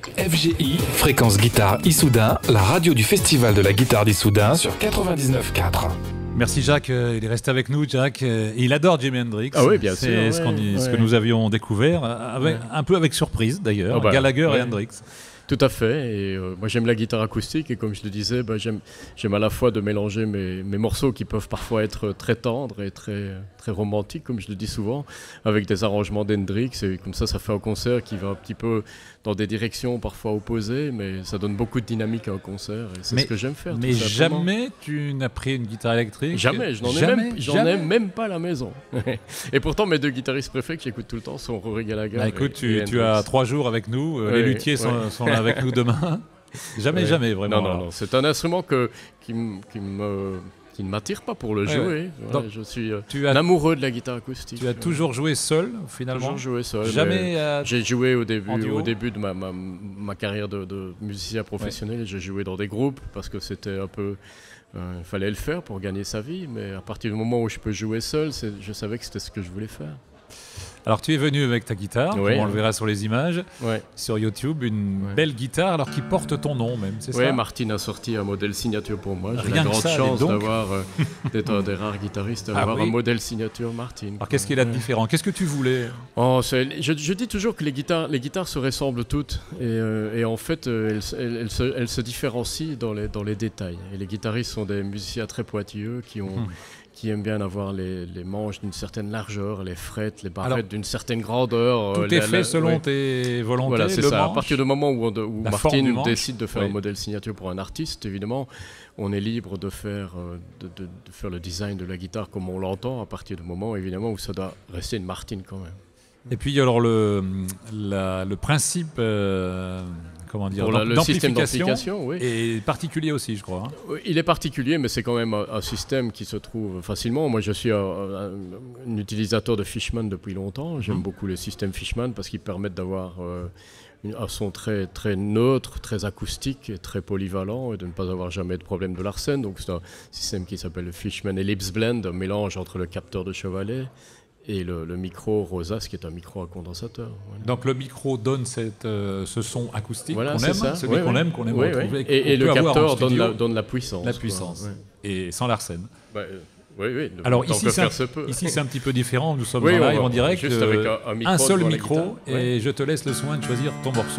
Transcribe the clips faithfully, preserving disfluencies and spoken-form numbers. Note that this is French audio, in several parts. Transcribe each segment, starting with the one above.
F G I, Fréquence Guitare Issoudun, la radio du Festival de la Guitare d'Issoudun sur quatre-vingt-dix-neuf virgule quatre. Merci Jacques, il est resté avec nous, Jacques. Il adore Jimi Hendrix. Ah oui, bien sûr. C'est ce, ouais, qu'on y- ouais. ce que nous avions découvert, avec, Ouais. un peu avec surprise d'ailleurs, Ah bah, Gallagher ouais. et Hendrix. Tout à fait. Et euh, moi, j'aime la guitare acoustique. Et comme je le disais, bah, j'aime, j'aime à la fois de mélanger mes, mes morceaux qui peuvent parfois être très tendres et très, très romantiques, comme je le dis souvent, avec des arrangements d'Hendrix. Et comme ça, ça fait un concert qui va un petit peu dans des directions parfois opposées, mais ça donne beaucoup de dynamique à un concert. Et c'est Mais- ce que j'aime faire. Mais tout simplement. jamais tu n'as pris une guitare électrique. Jamais, je n'en ai, Jamais, même, j'en jamais. ai même pas à la maison. Et pourtant, mes deux guitaristes préférés que j'écoute tout le temps sont Rory Gallagher. Bah, écoute, et- tu, et tu as Hendrix. trois jours avec nous, euh, Ouais, les luthiers sont, ouais. sont là avec nous demain. Jamais, Ouais. jamais, vraiment. Non, non, alors. non. C'est un instrument que, qui, m- qui me, qui ne m'attire pas pour le Ouais, jouer. ouais. Ouais, Donc, je suis euh, Tu un as, amoureux de la guitare acoustique. tu as toujours joué seul, finalement. Toujours joué seul. mais Jamais. euh, J'ai joué au en début, duo au début de ma, ma, ma carrière de, de musicien professionnel. J'ai joué dans des groupes parce que c'était un peu. Il fallait le faire pour gagner sa vie. Mais à partir du moment où je peux jouer seul, c'est- je savais que c'était ce que je voulais faire. Alors, tu es venu avec ta guitare, Oui. comme on le verra sur les images, Ouais. sur YouTube, une Ouais. belle guitare, alors qui porte ton nom même, c'est Ouais, ça Martin a sorti un modèle signature pour moi. J'ai Rien la que grande ça, chance dis donc. d'avoir euh, d'être un des rares guitaristes, Ah d'avoir oui. un modèle signature Martin. Alors, qu'est-ce qu'il a de Ouais. différent? Qu'est-ce que tu voulais? Oh, c'est- je, je dis toujours que les guitares, les guitares se ressemblent toutes et, euh, et en fait euh, elles, se- elles- elles se, elles se différencient dans les, dans les détails. Et les guitaristes sont des musiciens très pointilleux qui, ont, Hmm. qui aiment bien avoir les, les manches d'une certaine largeur, les frettes, les barrettes Alors, d'une certaine grandeur. Tout euh, est la- fait la- selon ouais. tes volontés. Voilà, c'est le ça. À manche. partir du moment où, on de- où La forme du Martin manche. décide de faire Oui. un modèle signature pour un artiste, évidemment, on est libre de faire, euh, de, de- de faire le design de la guitare comme on l'entend, à partir du moment, évidemment, où ça doit rester une Martin quand même. Et puis alors le, la- le principe, euh, comment dire, Pour la- d'am- le système d'amplification d'amplification, oui. est particulier aussi, je crois. hein. Oui, il est particulier, mais c'est quand même un, un système qui se trouve facilement. Moi, je suis un, un- un utilisateur de Fishman depuis longtemps. J'aime Mhm. beaucoup les systèmes Fishman parce qu'ils permettent d'avoir euh, une- un son très, très neutre, très acoustique et très polyvalent et de ne pas avoir jamais de problème de Larsen. Donc, c'est un système qui s'appelle le Fishman Ellipse Blend, un mélange entre le capteur de chevalet et le, le micro Rosas, qui est un micro à condensateur. Voilà. Donc le micro donne cette, euh, ce son acoustique Voilà, qu'on c'est aime, ça. celui Ouais, qu'on ouais. aime, qu'on aime Ouais, retrouver, ouais. qu'on Et, et peut le avoir en capteur donne studio, la, donne la puissance. la quoi. puissance, Ouais. et sans Larsen. Bah, euh, oui, oui. le- Alors tant ici, que c'est faire un, se peut. ici c'est un petit peu différent, nous sommes Oui, en on live, va- en direct, juste euh, avec un- un micro seul devant la micro, guitare. et Ouais. je te laisse le soin de choisir ton morceau.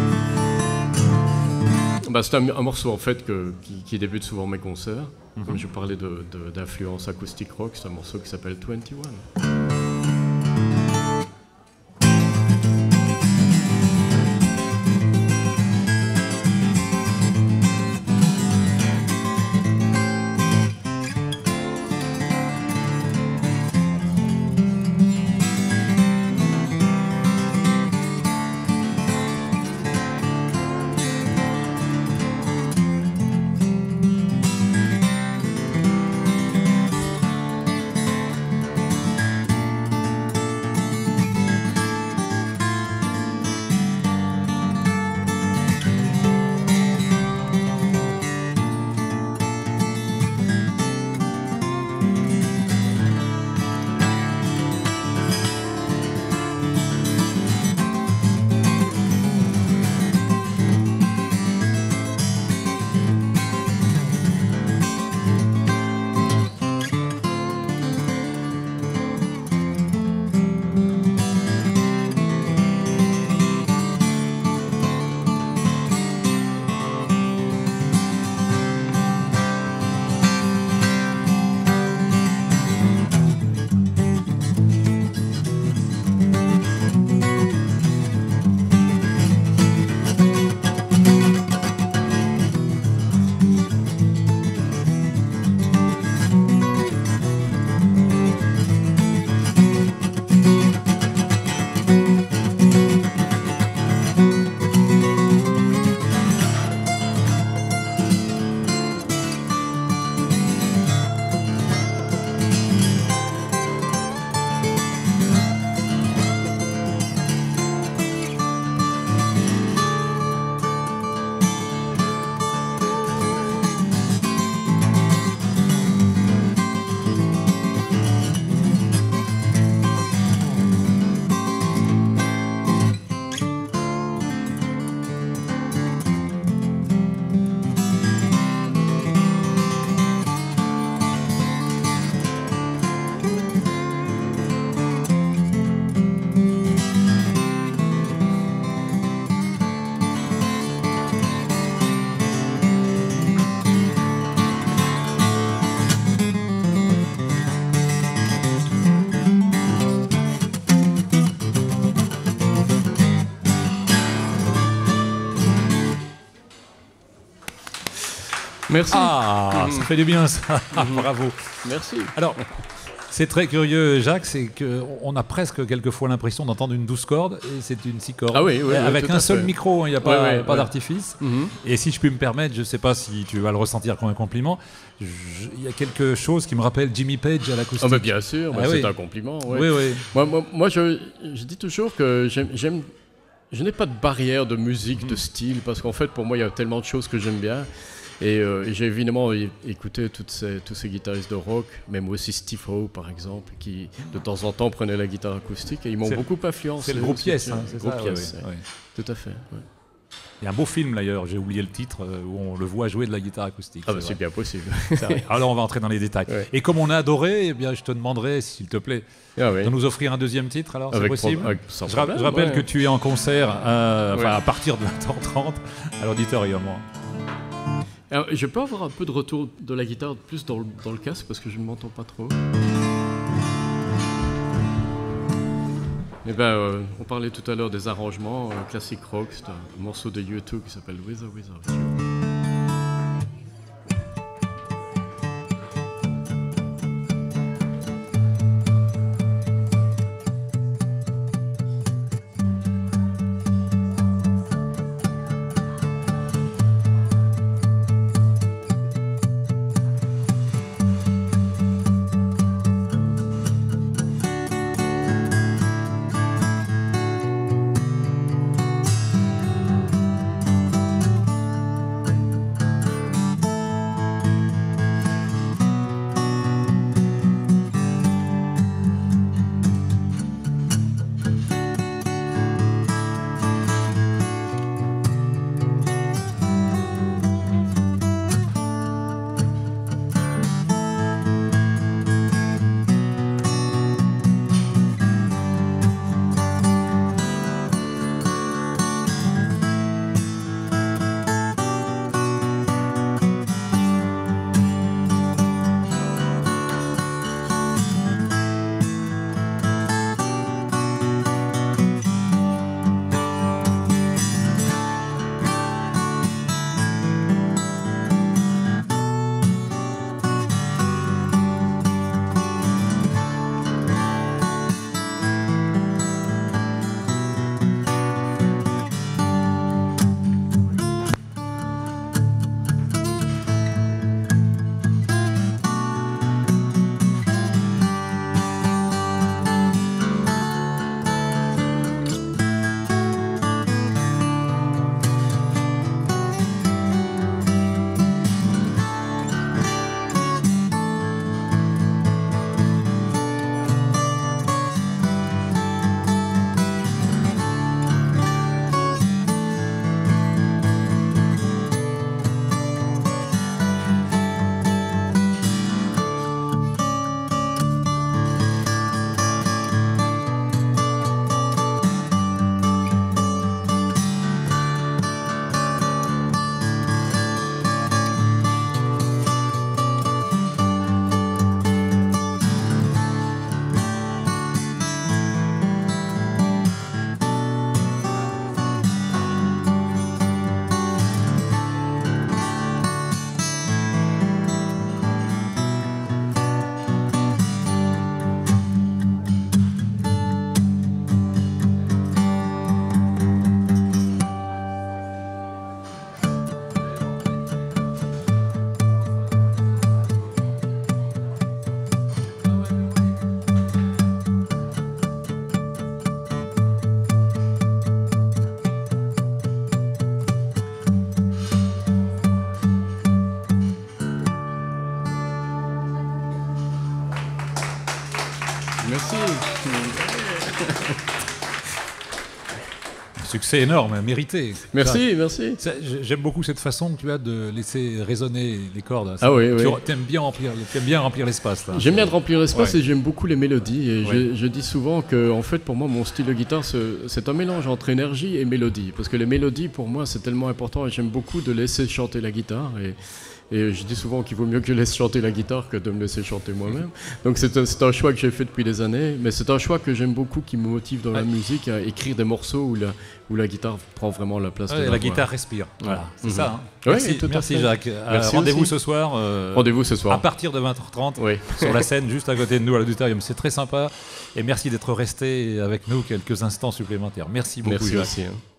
Bah, c'est un, un morceau en fait que, qui, qui débute souvent mes concerts. Mhm. Comme je parlais de- de- d'influence acoustique rock, c'est un morceau qui s'appelle vingt et un. Merci. Ah, Mmh. ça fait du bien ça. Mmh. Bravo. Merci. Alors, c'est très curieux, Jacques, c'est qu'on a presque quelquefois l'impression d'entendre une douze cordes et c'est une six cordes. Ah oui, oui, oui, avec tout un à seul fait. micro, il n'y a pas, Ouais, ouais, pas ouais. d'artifice. Mmh. Et si je puis me permettre, je ne sais pas si tu vas le ressentir comme un compliment, je- il y a quelque chose qui me rappelle Jimmy Page à l'acoustique. Ah bah bien sûr, bah Ah c'est oui. un compliment. Ouais. Oui, oui. Moi, moi, moi, je, je dis toujours que j'aime, j'aime- je n'ai pas de barrière de musique, de style, parce qu'en fait, pour moi, il y a tellement de choses que j'aime bien. Et, euh, et j'ai évidemment é- écouté toutes ces, tous ces guitaristes de rock, même aussi Steve Howe, par exemple, qui de temps en temps prenaient la guitare acoustique, et ils m'ont C'est- beaucoup influencé. C'est le groupe aussi, Yes, tu hein, vois. c'est Groupe ça, Yes, oui, ouais. oui. Tout à fait. Ouais. Il y a un beau film d'ailleurs, j'ai oublié le titre, euh, où on le voit jouer de la guitare acoustique. Ah bah c'est c'est vrai. bien possible. C'est vrai. Alors on va entrer dans les détails. Ouais. Et comme on a adoré, eh bien, je te demanderai, s'il te plaît, Ah oui. de nous offrir un deuxième titre, alors c'est Avec possible pro- avec- sans je, ra- problème, je rappelle ouais. que tu es en concert euh, enfin, Ouais. à partir de vingt heures trente à l'auditorium. Alors, je peux avoir un peu de retour de la guitare plus dans le, dans le casque parce que je ne m'entends pas trop. Eh ben, euh, on parlait tout à l'heure des arrangements euh, classique rock. C'est un morceau de U deux qui s'appelle With or Without You. Merci. Un succès énorme, mérité. Merci, merci. Ça, j'ai- J'aime beaucoup cette façon que tu as de laisser résonner les cordes. Ah oui, tu oui. aimes bien remplir, t'aimes bien remplir l'espace là. J'aime bien de remplir l'espace Ouais. et j'aime beaucoup les mélodies. Et Ouais. je, je dis souvent que, en fait, pour moi, mon style de guitare, c'est c'est un mélange entre énergie et mélodie. Parce que les mélodies, pour moi, c'est tellement important et j'aime beaucoup de laisser chanter la guitare. Et, Et je dis souvent qu'il vaut mieux que je laisse chanter la guitare que de me laisser chanter moi-même. Donc c'est un, c'est un choix que j'ai fait depuis des années, mais c'est un choix que j'aime beaucoup, qui me motive dans ouais. la musique à écrire des morceaux où la, où la guitare prend vraiment la place. Ouais, de la, la voix. guitare respire. Voilà, mmh. c'est mmh. ça. Hein. Merci, oui, merci Jacques. Euh, rendez-vous ce soir. Euh, rendez-vous ce soir. À partir de vingt heures trente oui. sur la scène juste à côté de nous à l'auditorium. C'est très sympa. Et merci d'être resté avec nous quelques instants supplémentaires. Merci beaucoup. Merci Jacques. aussi. Hein.